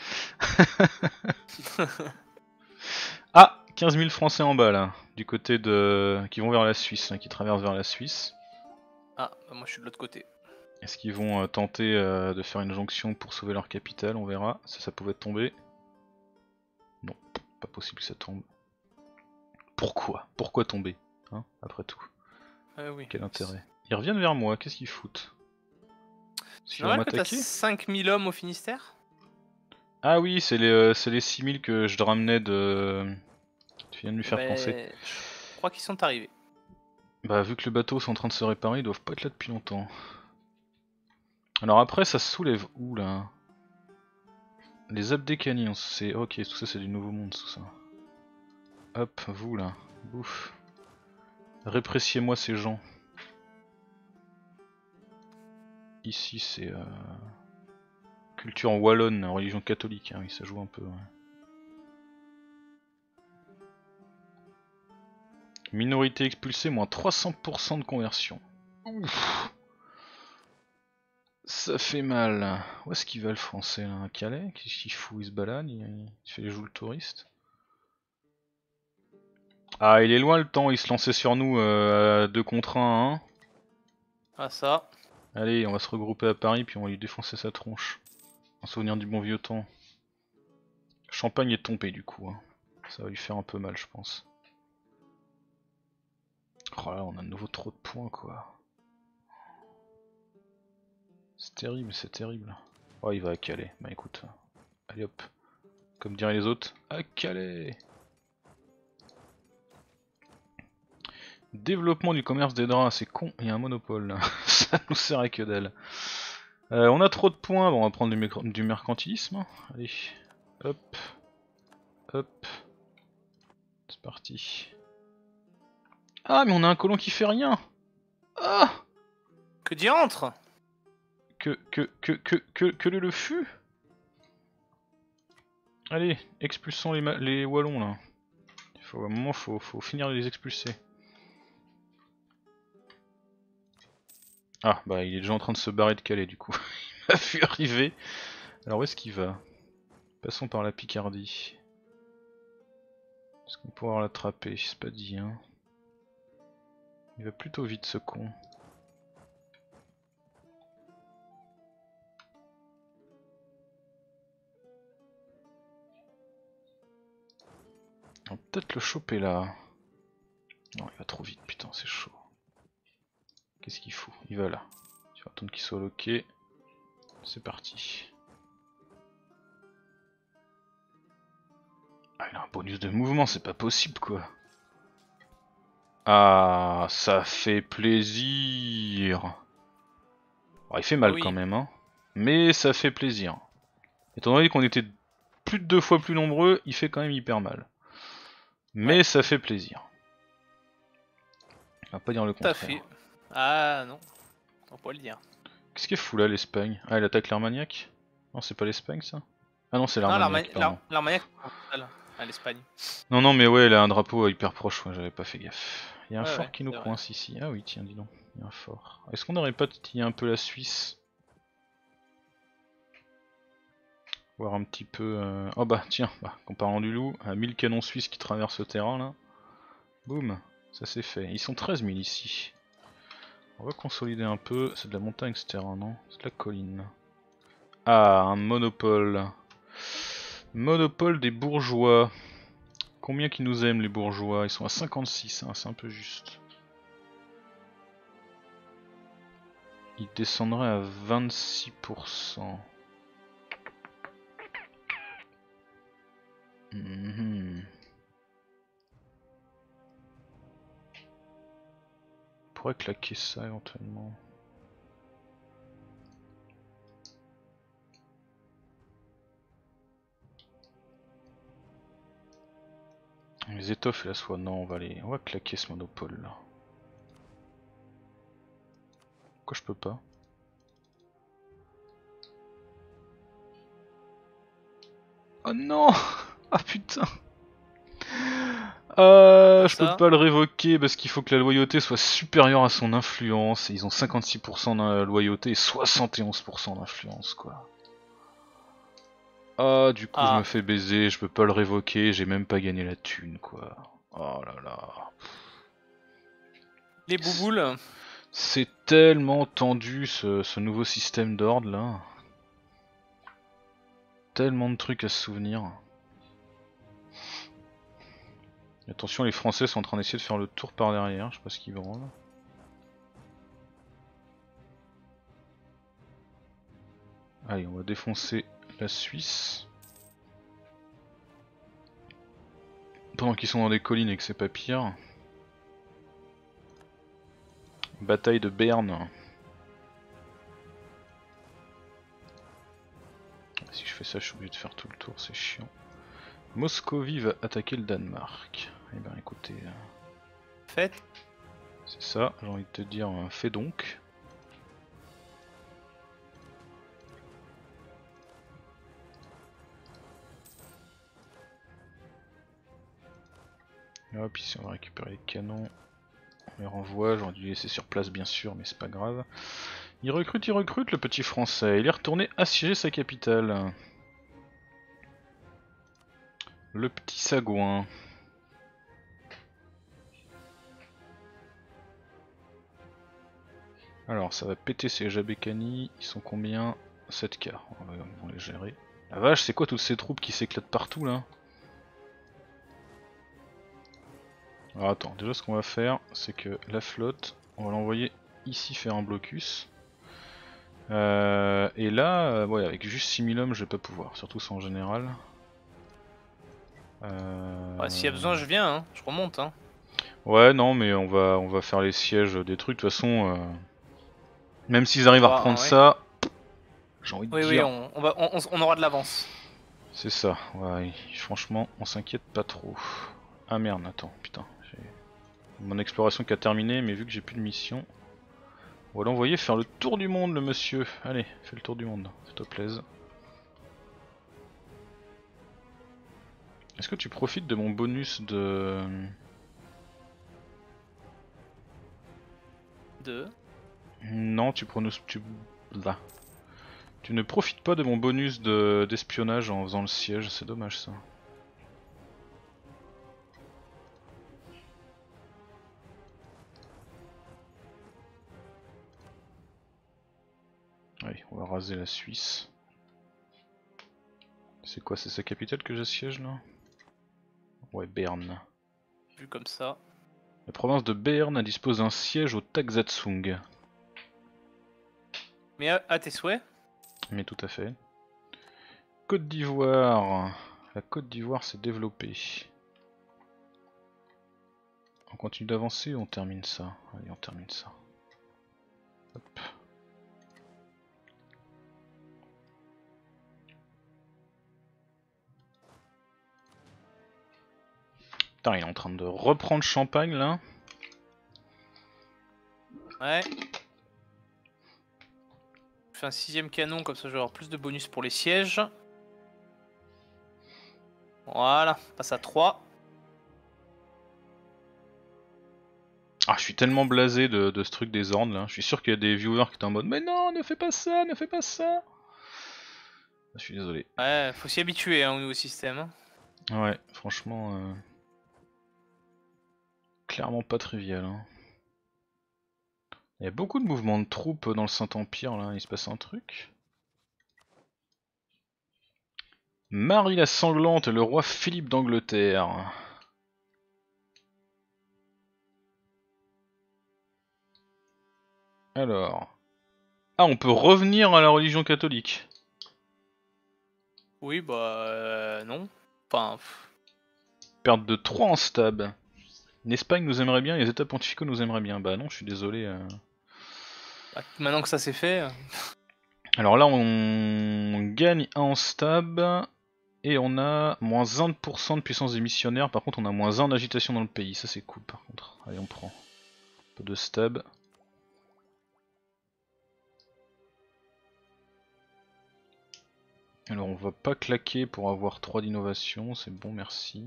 Speaker 1: Ah, quinze mille Français en bas là, du côté de... qui vont vers la Suisse, hein, qui traversent vers la Suisse.
Speaker 2: Ah, bah, moi je suis de l'autre côté.
Speaker 1: Est-ce qu'ils vont euh, tenter euh, de faire une jonction pour sauver leur capitale? On verra. Ça, ça pouvait tomber. Non, pas possible que ça tombe. Pourquoi? Pourquoi tomber? Hein, après tout.
Speaker 2: Ah oui.
Speaker 1: Quel intérêt? Ils reviennent vers moi, qu'est-ce qu'ils foutent?
Speaker 2: C'est
Speaker 1: Ils vont
Speaker 2: normal que t'as
Speaker 1: m'attaquer?
Speaker 2: cinq mille hommes au Finistère?
Speaker 1: Ah oui, c'est les, euh, c'est les six mille que je ramenais de... Tu viens de lui faire penser.
Speaker 2: Ben, je crois qu'ils sont arrivés.
Speaker 1: Bah vu que le bateau est en train de se réparer, ils doivent pas être là depuis longtemps. Alors après, ça se soulève où là? Les Abdécaniens, c'est... Ok, tout ça c'est du Nouveau Monde, tout ça. Hop, vous là, bouffe. Répressiez-moi ces gens. Ici c'est... Euh... Culture wallonne, religion catholique, hein, oui ça joue un peu. Ouais. Minorité expulsée, moins trois cents pour cent de conversion. Ouf. Ça fait mal. Où est-ce qu'il va le français là? À Calais? Qu'est-ce qu'il fout? Il se balade? Il, il fait les joues le touriste? Ah, il est loin le temps, il se lançait sur nous euh, à deux contre un. Hein.
Speaker 2: Ah ça.
Speaker 1: Allez, on va se regrouper à Paris puis on va lui défoncer sa tronche. En souvenir du bon vieux temps. Champagne est tombé du coup. Hein. Ça va lui faire un peu mal, je pense. Oh là, on a de nouveau trop de points quoi. C'est terrible, c'est terrible. Oh, il va à Calais. Bah écoute. Allez hop. Comme diraient les autres, à Calais. Développement du commerce des draps, c'est con, il y a un monopole là. Ça nous sert à que dalle. Euh, on a trop de points, bon, on va prendre du, méc- du mercantilisme. Allez, hop, hop, c'est parti. Ah, mais on a un colon qui fait rien. Ah,
Speaker 2: Que diantre!
Speaker 1: que, que, que, que, que, que le, le fut. Allez, expulsons les, ma- les wallons là. Il faut, à un moment, faut, faut finir de les expulser. Ah, bah il est déjà en train de se barrer de Calais du coup. Il m'a vu arriver. Alors où est-ce qu'il va? Passons par la Picardie. Est-ce qu'on pourra l'attraper? C'est pas dit, hein. Il va plutôt vite ce con. On va peut-être le choper là. Non, il va trop vite, putain, c'est chaud. Qu'est-ce qu'il fout? Il va là. Tu vas attendre qu'il soit loqué. C'est parti. Ah, il a un bonus de mouvement, c'est pas possible quoi. Ah, ça fait plaisir. Alors, il fait mal
Speaker 2: Ah oui.
Speaker 1: quand même, hein. Mais ça fait plaisir. Étant donné qu'on était plus de deux fois plus nombreux, il fait quand même hyper mal. Mais
Speaker 2: Ouais.
Speaker 1: ça fait plaisir. On va pas dire le
Speaker 2: Tout à
Speaker 1: contraire.
Speaker 2: fait. Ah non, on peut le dire.
Speaker 1: Qu'est-ce qu'elle fout là l'Espagne? Ah, elle attaque l'Armagnac? Non, c'est pas l'Espagne ça? Ah non, c'est
Speaker 2: Non,
Speaker 1: l'Armagnac,
Speaker 2: l'Armagnac,
Speaker 1: pardon.
Speaker 2: l'Armagnac, à l'Espagne.
Speaker 1: Non, non, mais ouais, elle a un drapeau hyper proche, ouais, j'avais pas fait gaffe. Il y a un
Speaker 2: Ouais,
Speaker 1: fort
Speaker 2: ouais,
Speaker 1: qui nous
Speaker 2: c'est vrai.
Speaker 1: coince ici. Ah oui, tiens, dis donc, il y a un fort. Est-ce qu'on aurait pas titillé un peu la Suisse? Voir un petit peu... Euh... Oh bah tiens, bah, en parlant du loup, à mille canons suisses qui traversent le terrain là. Boum, ça c'est fait. Ils sont treize mille ici. On va consolider un peu, c'est de la montagne ce terrain, non? C'est de la colline. Ah, un monopole. Monopole des bourgeois. Combien qui nous aiment les bourgeois? Ils sont à cinquante-six, hein, c'est un peu juste. Ils descendraient à vingt-six pour cent. Mmh. On pourrait claquer ça éventuellement. Les étoffes et la soie, non, on va les... on va claquer ce monopole là. Pourquoi je peux pas? Oh non! Ah putain! Euh,
Speaker 2: Quoi
Speaker 1: je peux
Speaker 2: ça?
Speaker 1: pas le révoquer parce qu'il faut que la loyauté soit supérieure à son influence. Et ils ont cinquante-six pour cent de loyauté et soixante et onze pour cent d'influence quoi. Ah, du coup je me
Speaker 2: Ah,
Speaker 1: fais baiser, je peux pas le révoquer, j'ai même pas gagné la thune quoi. Oh là là.
Speaker 2: les bouboules.
Speaker 1: C'est tellement tendu ce, ce nouveau système d'ordre là. Tellement de trucs à se souvenir. Attention, les Français sont en train d'essayer de faire le tour par derrière, je sais pas ce qu'ils branlent. Allez, on va défoncer la Suisse. Pendant qu'ils sont dans des collines et que c'est pas pire. Bataille de Berne. Si je fais ça, je suis obligé de faire tout le tour, c'est chiant. Moscovie va attaquer le Danemark. Eh ben écoutez, euh,
Speaker 2: Faites.
Speaker 1: c'est ça, j'ai envie de te dire, euh, fais donc. Et hop, ici on va récupérer les canons. On les renvoie, j'aurais dû les laisser sur place bien sûr, mais c'est pas grave. Il recrute, il recrute le petit français, il est retourné assiéger sa capitale. Le petit sagouin. Alors ça va péter ces Jabekani, ils sont combien? sept K, on va, on va les gérer. La vache, c'est quoi toutes ces troupes qui s'éclatent partout là? Alors attends, déjà ce qu'on va faire, c'est que la flotte, on va l'envoyer ici faire un blocus. Euh, et là, euh, ouais, avec juste six mille hommes, je vais pas pouvoir, surtout ça en général. Euh...
Speaker 2: Bah, s'il y a besoin, je viens, hein. Je remonte. Hein.
Speaker 1: Ouais, non, mais on va, on va faire les sièges des trucs, de toute façon, euh... même s'ils arrivent à
Speaker 2: Bah,
Speaker 1: reprendre
Speaker 2: ouais.
Speaker 1: ça, j'ai envie de
Speaker 2: Oui,
Speaker 1: dire.
Speaker 2: oui, on, on, va, on, on aura de l'avance.
Speaker 1: C'est ça, ouais, franchement, on s'inquiète pas trop. Ah merde, attends, putain. Mon exploration qui a terminé, mais vu que j'ai plus de mission, on va l'envoyer faire le tour du monde, le monsieur. Allez, fais le tour du monde, ça te plaise. Est-ce que tu profites de mon bonus de...
Speaker 2: De...
Speaker 1: Non, tu prononces... Tu... Là. Tu ne profites pas de mon bonus de d'espionnage en faisant le siège, c'est dommage ça. Allez, on va raser la Suisse. C'est quoi, c'est sa capitale que j'assiège là? Ouais, Berne.
Speaker 2: Vu comme ça.
Speaker 1: La province de Berne dispose d'un siège au Takzatsung.
Speaker 2: Mais à, à tes souhaits.
Speaker 1: Mais tout à fait. Côte d'Ivoire. La Côte d'Ivoire s'est développée. On continue d'avancer ou on termine ça? Allez, on termine ça. Hop. Putain, il est en train de reprendre Champagne là.
Speaker 2: Ouais. Je fais un sixième canon, comme ça je vais avoir plus de bonus pour les sièges. Voilà, on passe à trois.
Speaker 1: Ah, je suis tellement blasé de, de ce truc des ordres là. Je suis sûr qu'il y a des viewers qui sont en mode mais non, ne fais pas ça, ne fais pas ça. Je suis désolé.
Speaker 2: Ouais, faut s'y habituer hein, au nouveau système. Hein.
Speaker 1: Ouais, franchement, euh... clairement pas trivial. Hein. Il y a beaucoup de mouvements de troupes dans le Saint-Empire là, il se passe un truc. Marie la sanglante et le roi Philippe d'Angleterre. Alors... Ah, on peut revenir à la religion catholique.
Speaker 2: Oui, bah euh, non. Enfin... Pff.
Speaker 1: Perte de trois en stab. L'Espagne nous aimerait bien, les états pontificaux nous aimeraient bien. Bah non, je suis désolé. Euh...
Speaker 2: Bah, maintenant que ça c'est fait... euh,
Speaker 1: Alors là, on gagne un en stab. Et on a moins un pour cent de puissance des missionnaires. Par contre, on a moins un d'agitation dans le pays. Ça, c'est cool par contre. Allez, on prend un peu de stab. Alors, on va pas claquer pour avoir trois d'innovation. C'est bon, merci.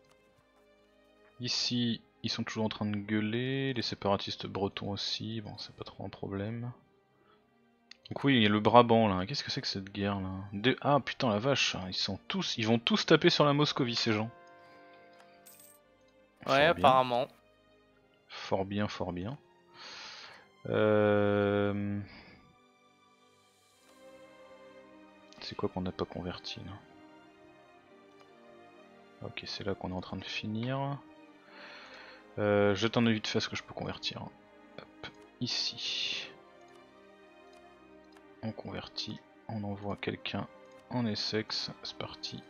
Speaker 1: Ici, ils sont toujours en train de gueuler. Les séparatistes bretons aussi. Bon, c'est pas trop un problème. Donc oui, il y a le Brabant là. Qu'est-ce que c'est que cette guerre là? Des... Ah putain la vache, ils sont tous, ils vont tous taper sur la Moscovie ces gens.
Speaker 2: Ouais,
Speaker 1: fort bien.
Speaker 2: apparemment.
Speaker 1: Fort bien, fort bien. Euh... C'est quoi qu'on n'a pas converti là? Ok, c'est là qu'on est en train de finir. Euh, jette un œil vite fait ce que je peux convertir. Hop, ici. On convertit, on envoie quelqu'un en Essex, c'est parti.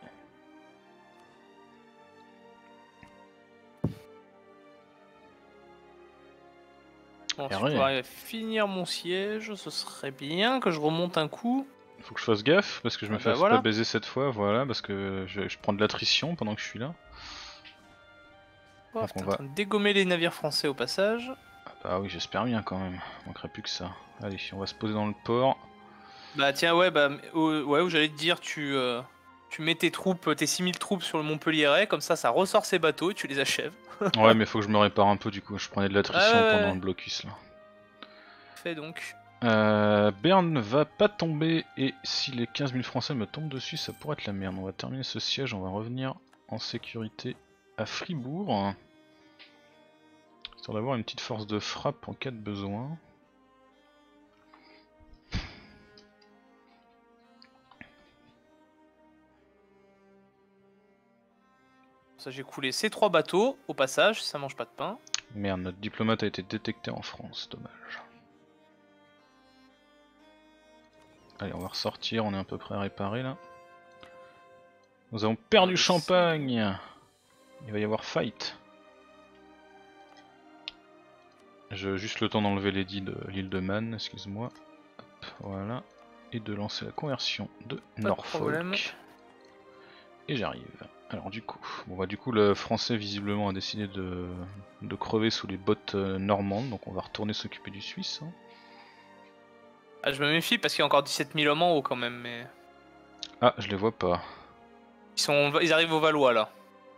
Speaker 2: Bon, si je peux arriver à finir mon siège, ce serait bien que je remonte un coup.
Speaker 1: Faut que je fasse gaffe parce que je me
Speaker 2: ah
Speaker 1: fasse
Speaker 2: bah voilà.
Speaker 1: pas baiser cette fois, voilà, parce que je, je prends de l'attrition pendant que je suis là.
Speaker 2: Oh,
Speaker 1: Donc
Speaker 2: t'es
Speaker 1: on
Speaker 2: en
Speaker 1: va...
Speaker 2: train de dégommer les navires français au passage.
Speaker 1: Ah bah oui, j'espère bien quand même, manquerait plus que ça. Allez, on va se poser dans le port.
Speaker 2: Bah tiens, ouais, bah euh, ouais, où j'allais te dire, tu, euh, tu mets tes troupes, tes six mille troupes sur le Montpellieray, comme ça, ça ressort ses bateaux et tu les achèves.
Speaker 1: Ouais, mais faut que je me répare un peu du coup, je prenais de l'attrition
Speaker 2: Ah ouais,
Speaker 1: pendant
Speaker 2: ouais.
Speaker 1: le blocus là.
Speaker 2: Fais donc.
Speaker 1: Euh, Berne ne va pas tomber et si les quinze mille français me tombent dessus ça pourrait être la merde. On va terminer ce siège, on va revenir en sécurité à Fribourg. Histoire d'avoir une petite force de frappe en cas de besoin.
Speaker 2: Ça, j'ai coulé ces trois bateaux au passage, ça mange pas de pain.
Speaker 1: Merde, notre diplomate a été détecté en France, dommage. Allez, on va ressortir, on est à peu près réparé là. Nous avons perdu
Speaker 2: Euh,
Speaker 1: Champagne. Il va y avoir fight. J'ai juste le temps d'enlever les dits de l'île de Man, excuse-moi. Voilà. et de lancer la conversion de
Speaker 2: Pas de
Speaker 1: Norfolk.
Speaker 2: problème.
Speaker 1: Et j'arrive. Alors du coup, bon bah du coup le français visiblement a décidé de, de crever sous les bottes euh, normandes, donc on va retourner s'occuper du Suisse. Hein.
Speaker 2: Ah, je me méfie parce qu'il y a encore dix-sept mille hommes en haut quand même, mais...
Speaker 1: Ah, je les vois pas.
Speaker 2: Ils, sont... Ils arrivent au Valois là.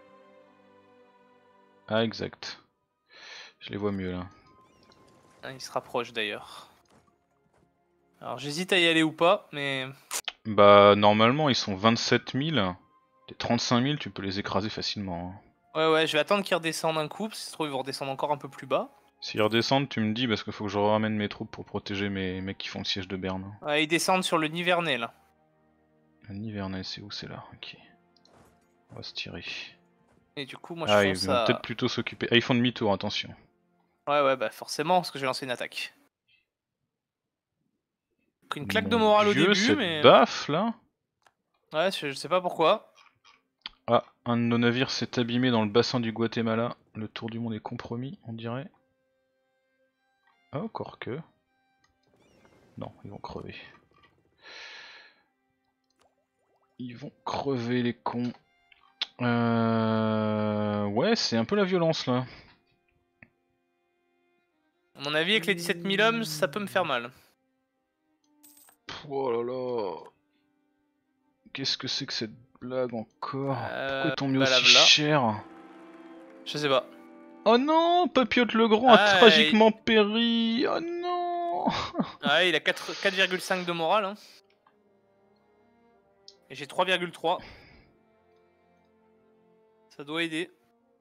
Speaker 1: Ah exact. Je les vois mieux là.
Speaker 2: Ah, ils se rapprochent d'ailleurs. Alors j'hésite à y aller ou pas, mais...
Speaker 1: Bah normalement ils sont vingt-sept mille. Les trente-cinq mille tu peux les écraser facilement. Hein.
Speaker 2: Ouais ouais, je vais attendre qu'ils redescendent un coup, parce que ça se trouve ils vont redescendre encore un peu plus bas.
Speaker 1: S'ils redescendent tu me dis parce qu'il faut que je ramène mes troupes pour protéger mes mecs qui font le siège de Berne.
Speaker 2: Ouais, ils descendent sur le Nivernais là.
Speaker 1: Le Nivernais c'est où? C'est là, ok. On va se tirer.
Speaker 2: Et du coup moi je
Speaker 1: Ah ils
Speaker 2: fonce
Speaker 1: vont
Speaker 2: à...
Speaker 1: peut-être plutôt s'occuper. Ah ils font demi-tour, attention.
Speaker 2: Ouais ouais, bah forcément, parce que j'ai lancé une attaque. Une claque de
Speaker 1: Mon
Speaker 2: morale au
Speaker 1: Dieu,
Speaker 2: début,
Speaker 1: cette
Speaker 2: mais...
Speaker 1: baffe là.
Speaker 2: Ouais, je, je sais pas pourquoi.
Speaker 1: Ah, un de nos navires s'est abîmé dans le bassin du Guatemala. Le tour du monde est compromis, on dirait. Ah, encore que. Non, ils vont crever. Ils vont crever les cons. Euh... Ouais, c'est un peu la violence là.
Speaker 2: À mon avis, avec les dix-sept mille hommes, ça peut me faire mal.
Speaker 1: Oh là là. Qu'est-ce que c'est que cette blague encore?
Speaker 2: Euh,
Speaker 1: Pourquoi ils t'ont mis
Speaker 2: bah,
Speaker 1: aussi
Speaker 2: là, là.
Speaker 1: cher?
Speaker 2: Je sais pas.
Speaker 1: Oh non, Papillote le Grand
Speaker 2: Ah,
Speaker 1: a tragiquement péri. Oh non.
Speaker 2: Ouais, il a quatre virgule cinq de morale. Hein. Et j'ai trois virgule trois. Ça doit aider.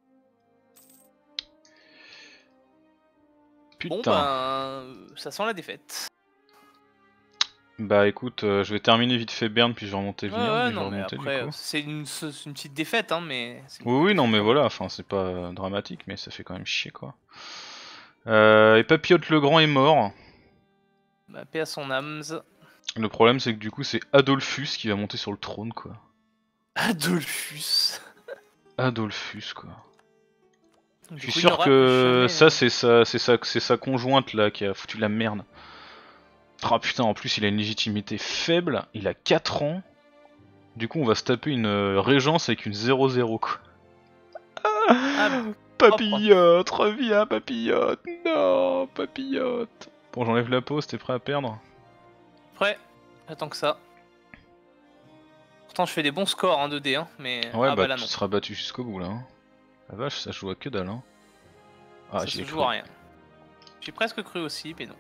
Speaker 1: Putain.
Speaker 2: Bon, ben, ça sent la défaite.
Speaker 1: Bah écoute, euh, je vais terminer vite fait Berne puis je vais remonter
Speaker 2: Ouais,
Speaker 1: Vignoble
Speaker 2: ouais,
Speaker 1: et je vais
Speaker 2: non, mais
Speaker 1: remonter
Speaker 2: après,
Speaker 1: du coup.
Speaker 2: c'est une, une petite défaite, hein, mais...
Speaker 1: Oui oui non mais voilà, enfin c'est pas euh, dramatique mais ça fait quand même chier quoi. Euh, et Papillote le Grand est mort.
Speaker 2: Bah, paix à son âme.
Speaker 1: Le problème c'est que du coup c'est Adolphus qui va monter sur le trône quoi.
Speaker 2: Adolphus.
Speaker 1: Adolphus quoi.
Speaker 2: Du
Speaker 1: Je suis
Speaker 2: coup, il
Speaker 1: sûr
Speaker 2: n'aura
Speaker 1: que
Speaker 2: jamais-
Speaker 1: ça c'est sa, c'est sa, c'est sa conjointe là qui a foutu la merde. Ah putain en plus il a une légitimité faible, il a quatre ans. Du coup on va se taper une euh, régence avec une zéro zéro quoi.
Speaker 2: Ah,
Speaker 1: Papillote, reviens Papillote, non Papillote. Bon j'enlève la pause, t'es prêt à perdre?
Speaker 2: après, j'attends que ça. Pourtant, je fais des bons scores en deux D, hein, mais...
Speaker 1: Ouais
Speaker 2: ah,
Speaker 1: bah,
Speaker 2: bah là,
Speaker 1: tu
Speaker 2: non.
Speaker 1: seras battu jusqu'au bout là. Hein. La vache ça joue à que dalle hein. Ah
Speaker 2: Ça
Speaker 1: j'y
Speaker 2: se
Speaker 1: ai
Speaker 2: joue
Speaker 1: cru.
Speaker 2: à rien. J'ai presque cru aussi, mais non.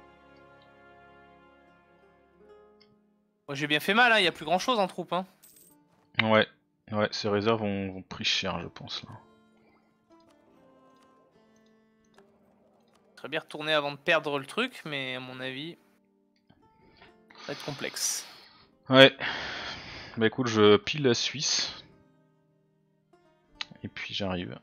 Speaker 2: Moi, j'ai bien fait mal, hein, il y a plus grand chose en troupe. Hein.
Speaker 1: Ouais, ouais, ces réserves ont, ont pris cher je pense là.
Speaker 2: Très bien retourner avant de perdre le truc, mais à mon avis, ça va être complexe.
Speaker 1: Ouais. Bah écoute, je pile la Suisse. Et puis j'arrive.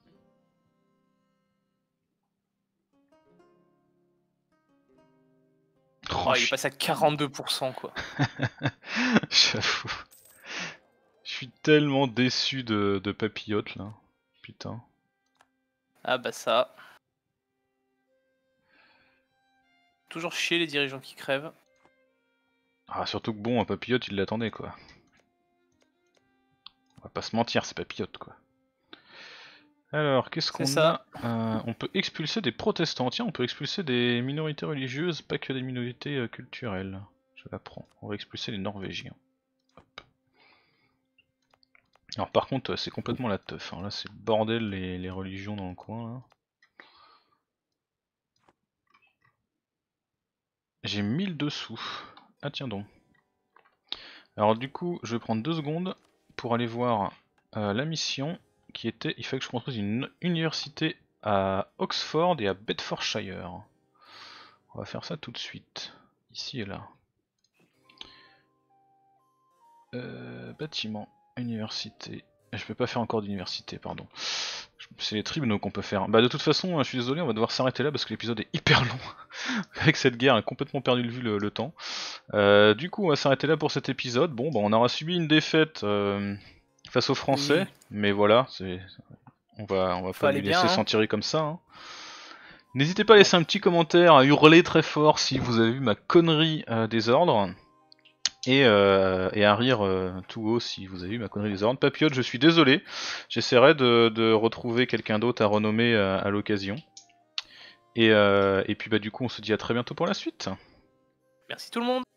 Speaker 2: Oh,
Speaker 1: Oh,
Speaker 2: il est
Speaker 1: je...
Speaker 2: passé à quarante-deux pour cent, quoi.
Speaker 1: J'avoue. Je suis tellement déçu de, de Papillote là. Putain.
Speaker 2: Ah bah ça. Toujours chier les dirigeants qui crèvent.
Speaker 1: Ah surtout que bon, un Papillote il l'attendait quoi. On va pas se mentir, c'est Papillote quoi. Alors, qu'est-ce
Speaker 2: C'est
Speaker 1: qu'on
Speaker 2: ça.
Speaker 1: a euh, On peut expulser des protestants. Tiens, on peut expulser des minorités religieuses, pas que des minorités euh, culturelles. Je l'apprends. On va expulser les Norvégiens. Hop. Alors par contre, euh, c'est complètement la teuf. Hein. Là, c'est le bordel les, les religions dans le coin. Là. J'ai mille dessous. Ah tiens donc. Alors du coup, je vais prendre deux secondes pour aller voir euh, la mission qui était, il fallait que je construise une université à Oxford et à Bedfordshire. On va faire ça tout de suite, ici et là. Euh, bâtiment, université. Je peux pas faire encore d'université, pardon. C'est les tribunaux qu'on peut faire. Bah de toute façon, je suis désolé, on va devoir s'arrêter là parce que l'épisode est hyper long. Avec cette guerre, on a complètement perdu de vue le, le temps. Euh, du coup, on va s'arrêter là pour cet épisode. Bon, bah on aura subi une défaite euh, face aux Français,
Speaker 2: Oui.
Speaker 1: mais voilà, c'est, on va, on va
Speaker 2: Faut
Speaker 1: pas lui
Speaker 2: aller bien,
Speaker 1: laisser
Speaker 2: hein.
Speaker 1: s'en tirer comme ça. Hein. N'hésitez pas à laisser un petit commentaire, à hurler très fort si vous avez vu ma connerie euh, des ordres. Et, euh, et à rire euh, tout haut si vous avez eu ma connerie des oranges papillotes. Je suis désolé, j'essaierai de, de retrouver quelqu'un d'autre à renommer euh, à l'occasion. Et, euh, et puis bah du coup on se dit à très bientôt pour la suite.
Speaker 2: Merci tout le monde.